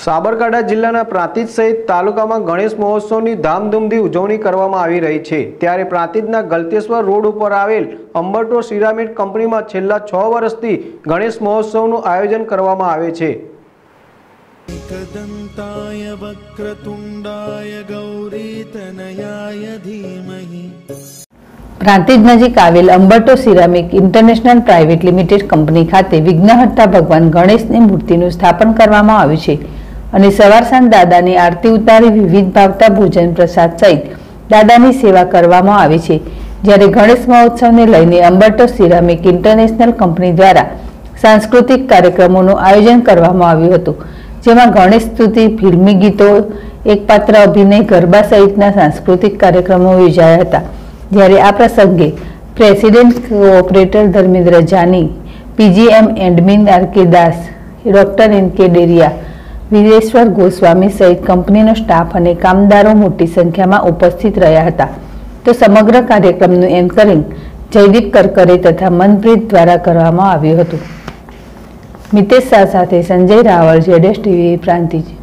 સાબરકાંઠા જિલ્લાના પ્રાંતિજ સહિત તાલુકામાં ગણેશ મહોત્સવની ધામધૂમથી ઉજવણી કરવામાં આવી રહી છે। ત્યારે પ્રાંતિજના ગલતેશ્વર રોડ ઉપર આવેલ અંબરટો સિરામિક કંપનીમાં છેલ્લા 6 વર્ષથી ગણેશ મહોત્સવનું આયોજન કરવામાં આવે છે। एकदन्ताय वक्रतुण्डाय गौरीतनयाय धीमहि। પ્રાંતિજ નજીક આવેલ અંબરટો સિરામિક ઇન્ટરનેશનલ પ્રાઇવેટ લિમિટેડ કંપની ખાતે વિઘ્નહર્તા ભગવાન ગણેશની મૂર્તિનું સ્થાપન કરવામાં આવ્યું છે અને સવાર સાંજ દાદાની આરતી ઉતારી વિવિધ ભાવતા ભોજન પ્રસાદ સહિત દાદાની સેવા કરવામાં આવે છે। જ્યારે ગણેશ મહોત્સવને લઈને અંબરટો સિરામિક ઇન્ટરનેશનલ કંપની દ્વારા સાંસ્કૃતિક કાર્યક્રમોનું આયોજન કરવામાં આવ્યું હતું, જેમાં ગણેશ સ્તુતિ, ફિલ્મી ગીતો, એકપાત્ર અભિનય, ગરબા સહિતના સાંસ્કૃતિક કાર્યક્રમો યોજાયા હતા। જ્યારે આ પ્રસંગે president cooperator Dharmendra Jani, PGM admin R K. Das, doctor N K. Deriya, Vireshwar Goswami સહિત કંપનીનો સ્ટાફ અને કામદારો મોટી સંખ્યામાં ઉપસ્થિત રહ્યા હતા। તો સમગ્ર કાર્યક્રમનું એન્કરિંગ જયદીપ કરકરે તથા મનપ્રીત દ્વારા કરવામાં આવ્યું હતું। મિતેશ શાહ સાથે સંજય રાવળ, ZSTV પ્રાંતિજ।